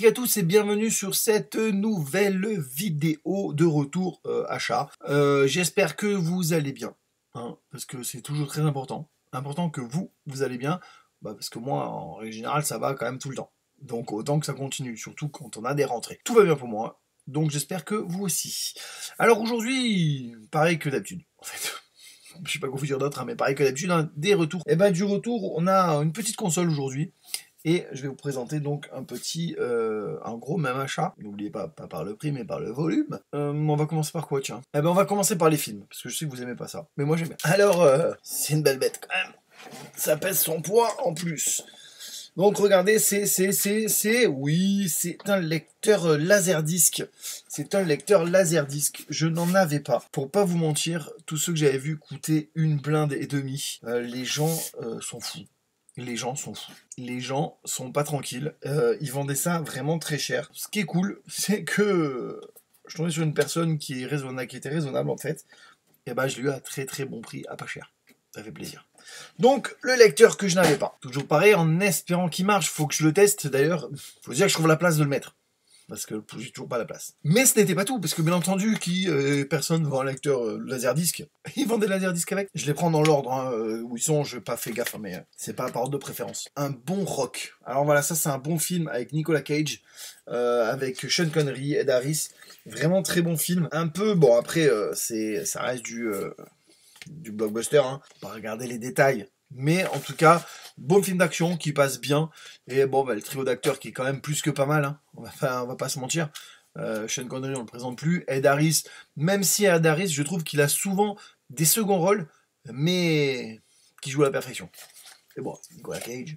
à tous et bienvenue sur cette nouvelle vidéo de retour achat. J'espère que vous allez bien, hein, parce que c'est toujours très important. Important que vous allez bien, parce que moi, en règle générale, ça va quand même tout le temps. Donc autant que ça continue, surtout quand on a des rentrées. Tout va bien pour moi, donc j'espère que vous aussi. Alors aujourd'hui, pareil que d'habitude, en fait. Je sais pas quoi vous dire d'autre, hein, mais pareil que d'habitude, hein, des retours. Et du retour, on a une petite console aujourd'hui. Et je vais vous présenter donc un gros même achat. N'oubliez pas par le prix, mais par le volume. On va commencer par quoi, tiens? On va commencer par les films, parce que je sais que vous aimez pas ça. Mais moi j'aime bien. Alors, c'est une belle bête quand même. Ça pèse son poids en plus. Donc regardez, oui, c'est un lecteur Laserdisc. C'est un lecteur Laserdisc. Je n'en avais pas. Pour pas vous mentir, tous ceux que j'avais vus coûtaient une blinde et demie. Les gens sont fous. Les gens sont fous. Les gens sont pas tranquilles. Ils vendaient ça vraiment très cher. Ce qui est cool, c'est que je tombais sur une personne qui était raisonnable en fait. Et je l'ai eu à très très bon prix, à pas cher. Ça fait plaisir. Donc, le lecteur que je n'avais pas. Toujours pareil, en espérant qu'il marche, faut que je le teste. D'ailleurs, faut dire que je trouve la place de le mettre. Parce que j'ai toujours pas la place. Mais ce n'était pas tout, parce que bien entendu, personne vend un lecteur Laserdisc. Ils vendent des Laserdisc avec. Je les prends dans l'ordre, hein, où ils sont, je n'ai pas fait gaffe, mais c'est pas par ordre de préférence. Un bon rock. Alors voilà, ça c'est un bon film avec Nicolas Cage, avec Sean Connery, Ed Harris. Vraiment très bon film. Un peu, bon après, ça reste du blockbuster, hein. Pas regarder les détails. Mais en tout cas, bon film d'action qui passe bien. Et bon, le trio d'acteurs qui est quand même plus que pas mal, hein. On va pas se mentir. Sean Connery, on le présente plus. Ed Harris, même si Ed Harris, je trouve qu'il a souvent des seconds rôles, mais qui joue à la perfection. Et bon, Nicolas Cage.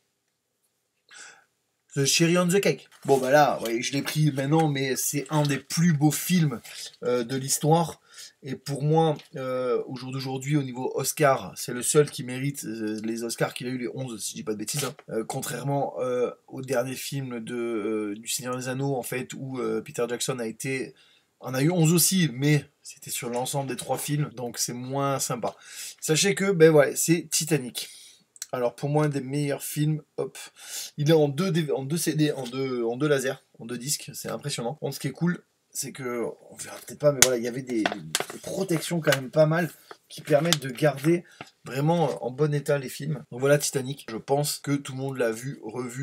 The Cherry on the Cake. Bon, là, ouais, je l'ai pris maintenant, mais c'est un des plus beaux films de l'histoire. Et pour moi, au jour d'aujourd'hui, au niveau Oscar, c'est le seul qui mérite les Oscars qu'il a eu, les 11, si je dis pas de bêtises. Hein. Contrairement au dernier film du Seigneur des Anneaux, en fait, où Peter Jackson en a eu 11 aussi, mais c'était sur l'ensemble des 3 films, donc c'est moins sympa. Sachez que, c'est Titanic. Alors pour moi, un des meilleurs films, hop, il est en 2 CD, en deux lasers, en 2 disques, c'est impressionnant. Ce qui est cool, c'est que, on verra peut-être pas, mais voilà, il y avait des protections quand même pas mal qui permettent de garder vraiment en bon état les films. Donc voilà Titanic, je pense que tout le monde l'a vu,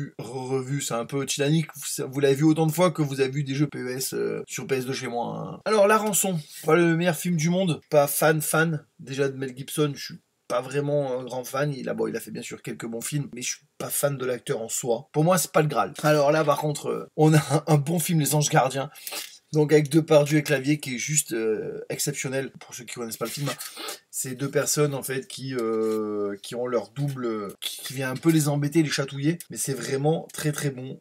revu, c'est un peu Titanic, vous l'avez vu autant de fois que vous avez vu des jeux PES sur PS2 chez moi. Hein. Alors La Rançon, pas le meilleur film du monde, pas fan, déjà de Mel Gibson, je suis pas vraiment un grand fan, il a fait bien sûr quelques bons films, mais je suis pas fan de l'acteur en soi. Pour moi, c'est pas le Graal. Alors là, par contre, on a un bon film, Les Anges Gardiens. Donc avec Depardieu et Clavier qui est juste exceptionnel pour ceux qui connaissent pas le film. C'est 2 personnes en fait qui ont leur double, qui vient un peu les embêter, les chatouiller. Mais c'est vraiment très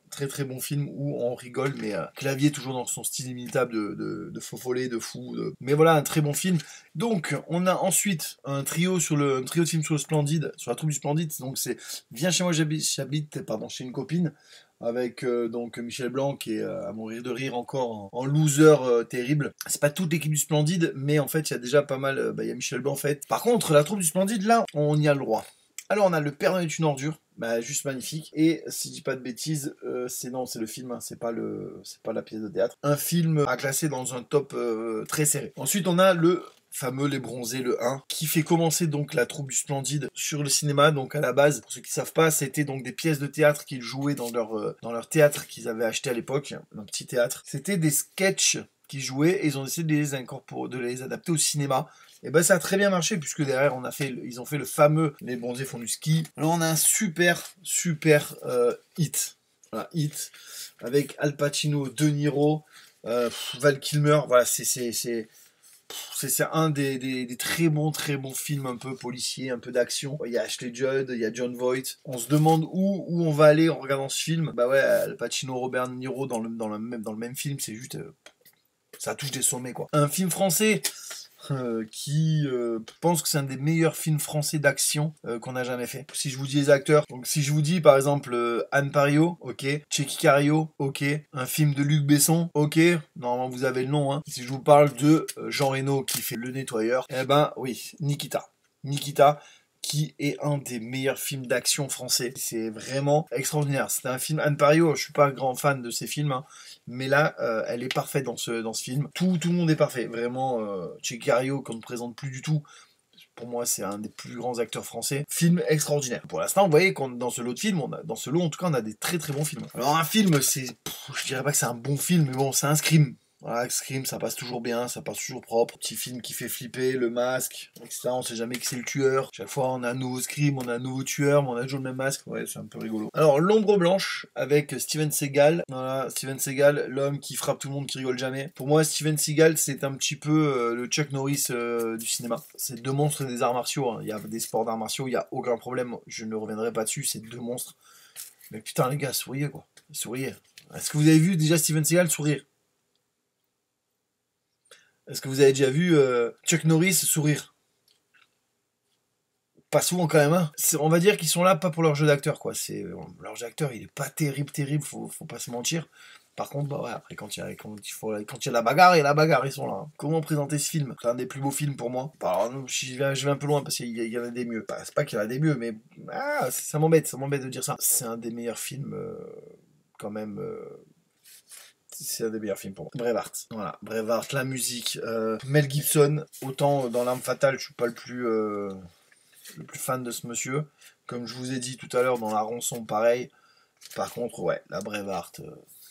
bon film où on rigole. Mais Clavier toujours dans son style imitable de faux follet, de fou. Mais voilà, un très bon film. Donc on a ensuite un trio de films sur le Splendide, sur la troupe du Splendide. Donc c'est Viens chez moi, j'habite chez une copine. Avec donc Michel Blanc qui est à mourir de rire encore en loser terrible. C'est pas toute l'équipe du Splendide, mais en fait il y a déjà pas mal, il y a Michel Blanc en fait. Par contre la troupe du Splendide là, on y a le droit. Alors on a Le Père Noël est une ordure, juste magnifique. Et si je dis pas de bêtises, c'est le film, hein, c'est pas la pièce de théâtre. Un film à classer dans un top très serré. Ensuite on a le fameux Les Bronzés, le 1, qui fait commencer donc la troupe du Splendide sur le cinéma. Donc à la base, pour ceux qui savent pas, c'était donc des pièces de théâtre qu'ils jouaient dans leur théâtre qu'ils avaient acheté à l'époque, un petit théâtre. C'était des sketchs qu'ils jouaient et ils ont décidé de les adapter au cinéma. Et ça a très bien marché puisque derrière ils ont fait le fameux Les Bronzés font du ski. Alors on a un super hit. Voilà, hit avec Al Pacino, De Niro, Val Kilmer. Voilà, c'est un des très bons films un peu policiers, un peu d'action. Il y a Ashley Judd, il y a Jon Voight. On se demande où on va aller en regardant ce film. Al Pacino, Robert De Niro dans le même film, c'est juste... ça touche des sommets, quoi. Un film français qui pense que c'est un des meilleurs films français d'action qu'on a jamais fait. Si je vous dis les acteurs, donc si je vous dis par exemple Anne Pario, ok, Checky Cario, ok, un film de Luc Besson, ok, normalement vous avez le nom, hein. Si je vous parle de Jean Reno qui fait Le Nettoyeur, oui, Nikita, qui est un des meilleurs films d'action français. C'est vraiment extraordinaire. C'est un film, Anne Pario, je suis pas un grand fan de ces films, hein, mais là, elle est parfaite dans ce film. Tout le monde est parfait, vraiment. Tchécario, qu'on ne présente plus du tout, pour moi, c'est un des plus grands acteurs français. Film extraordinaire. Pour l'instant, vous voyez, dans ce lot de films, dans ce lot, en tout cas, on a des très très bons films. Alors, un film, je dirais pas que c'est un bon film, mais bon, c'est un Scream. Voilà, Scream, ça passe toujours bien, ça passe toujours propre. Petit film qui fait flipper, le masque, etc. On sait jamais qui c'est le tueur. Chaque fois, on a un nouveau Scream, on a un nouveau tueur, mais on a toujours le même masque. Ouais, c'est un peu rigolo. Alors, L'Ombre Blanche, avec Steven Seagal. Voilà, Steven Seagal, l'homme qui frappe tout le monde, qui rigole jamais. Pour moi, Steven Seagal, c'est un petit peu le Chuck Norris du cinéma. C'est deux monstres des arts martiaux. Hein. Il y a des sports d'arts martiaux, il n'y a aucun problème. Je ne reviendrai pas dessus, c'est deux monstres. Mais putain, les gars, souriez, quoi. Souriez. Est-ce que vous avez vu déjà Steven Seagal sourire? Est-ce que vous avez déjà vu Chuck Norris sourire? Pas souvent quand même, hein. On va dire qu'ils sont là pas pour leur jeu d'acteur, quoi. Leur jeu d'acteur, il est pas terrible, faut pas se mentir. Par contre, bah ouais, après quand il y a la bagarre, il y a la bagarre, ils sont là. Hein. Comment présenter ce film? C'est un des plus beaux films pour moi. Alors, je vais un peu loin parce qu'il y en a des mieux. C'est pas qu'il y en a des mieux, mais ça m'embête de dire ça. C'est un des meilleurs films, quand même. C'est un des meilleurs films pour moi. Braveheart. Voilà, Braveheart, la musique. Mel Gibson, autant dans L'Arme Fatale, je suis pas le plus fan de ce monsieur. Comme je vous ai dit tout à l'heure, dans La Rançon, pareil. Par contre, ouais, la Braveheart,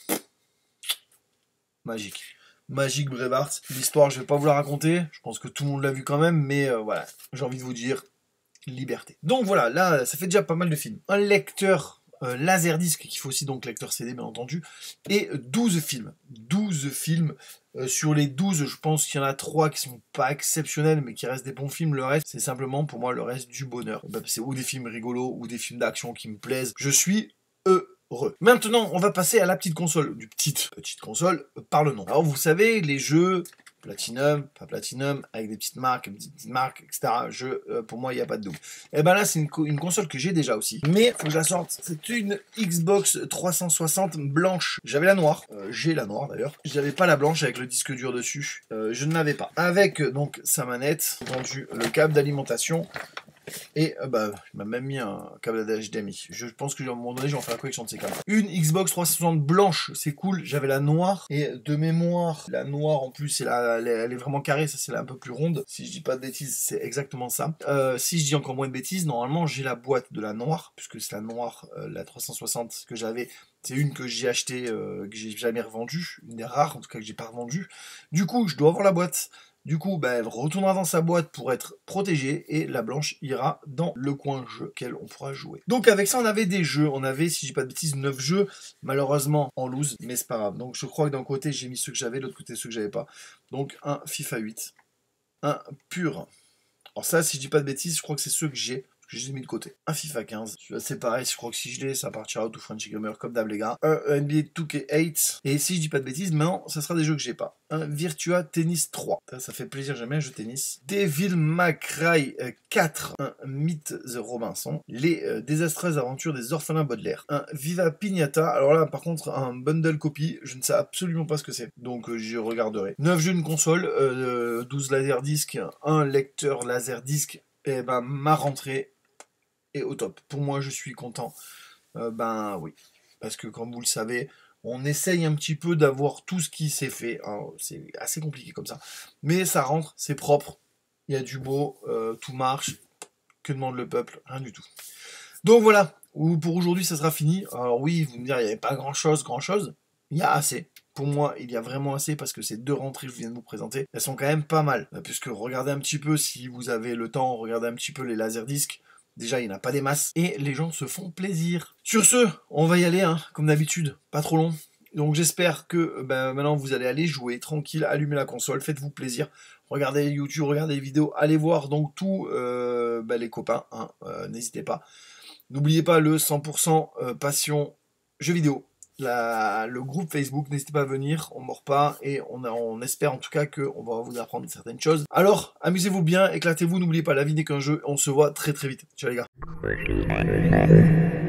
magique. Magique Braveheart. L'histoire, je vais pas vous la raconter. Je pense que tout le monde l'a vu quand même, mais voilà, j'ai envie de vous dire, liberté. Donc voilà, là, ça fait déjà pas mal de films. Un lecteur Laserdisc, qu'il faut aussi donc lecteur CD bien entendu, et 12 films. 12 films. Sur les 12, je pense qu'il y en a 3 qui sont pas exceptionnels, mais qui restent des bons films. Le reste, c'est simplement pour moi le reste du bonheur. C'est ou des films rigolos, ou des films d'action qui me plaisent. Je suis heureux. Maintenant, on va passer à la petite console. Petite console par le nom. Alors vous savez, les jeux Platinum, pas Platinum, avec des petites marques, etc. Pour moi, il n'y a pas de double. Et ben là, c'est une console que j'ai déjà aussi. Mais, faut que je la sorte. C'est une Xbox 360 blanche. J'avais la noire. J'ai la noire d'ailleurs. J'avais pas la blanche avec le disque dur dessus. Je ne l'avais pas. Avec donc sa manette, vendu le câble d'alimentation. Et il m'a même mis un câble HDMI. Je pense que à un moment donné, j'en ferai la collection de ces câbles. Une Xbox 360 blanche, c'est cool. J'avais la noire. Et de mémoire, la noire en plus, elle est vraiment carrée. Ça, c'est un peu plus ronde. Si je dis pas de bêtises, c'est exactement ça. Si je dis encore moins de bêtises, normalement, j'ai la boîte de la noire. Puisque c'est la noire, la 360 que j'avais. C'est une que j'ai achetée, que j'ai jamais revendue. Une des rares, en tout cas, que j'ai pas revendue. Du coup, je dois avoir la boîte. Du coup, elle retournera dans sa boîte pour être protégée et la blanche ira dans le coin jeu auquel on pourra jouer. Donc avec ça, on avait des jeux. On avait, si je dis pas de bêtises, 9 jeux, malheureusement en loose, mais c'est pas grave. Donc je crois que d'un côté, j'ai mis ceux que j'avais, de l'autre côté, ceux que j'avais pas. Donc un FIFA 8, un pur. Alors ça, si je dis pas de bêtises, je crois que c'est ceux que j'ai. Que je les ai mis de côté. Un FIFA 15, c'est pareil, je crois que si je l'ai, ça partira au tout Frenchy Gamer comme d'hab les gars. Un NBA 2K8, et si je dis pas de bêtises, maintenant, ça sera des jeux que j'ai pas. Un Virtua Tennis 3, ça fait plaisir, j'aime bien un jeu de tennis. Devil May Cry 4, un Meet the Robinson, les désastreuses aventures des orphelins Baudelaire, un Viva Pignata, alors là par contre un bundle copy, je ne sais absolument pas ce que c'est, donc j'y regarderai. 9 jeux, une console, 12 laserdiscs, un lecteur laserdisc, et ma rentrée est au top. Pour moi, je suis content. Oui. Parce que, comme vous le savez, on essaye un petit peu d'avoir tout ce qui s'est fait. Alors, c'est assez compliqué comme ça. Mais ça rentre, c'est propre. Il y a du beau, tout marche. Que demande le peuple? Rien du tout. Donc voilà. Pour aujourd'hui, ça sera fini. Alors oui, vous me direz, il n'y avait pas grand-chose. Il y a assez. Pour moi, il y a vraiment assez parce que ces 2 rentrées que je viens de vous présenter, elles sont quand même pas mal. Puisque regardez un petit peu, si vous avez le temps, regardez un petit peu les laserdiscs. Déjà, il n'y en a pas des masses. Et les gens se font plaisir. Sur ce, on va y aller, hein, comme d'habitude. Pas trop long. Donc j'espère que maintenant, vous allez aller jouer tranquille, allumer la console, faites-vous plaisir. Regardez YouTube, regardez les vidéos. Allez voir donc tous les copains. Hein, n'hésitez pas. N'oubliez pas le 100% passion jeux vidéo. Le groupe Facebook, n'hésitez pas à venir, on mord pas et on espère en tout cas qu'on va vous apprendre certaines choses. Alors, amusez-vous bien, éclatez-vous, n'oubliez pas, la vie n'est qu'un jeu, on se voit très très vite. Ciao les gars.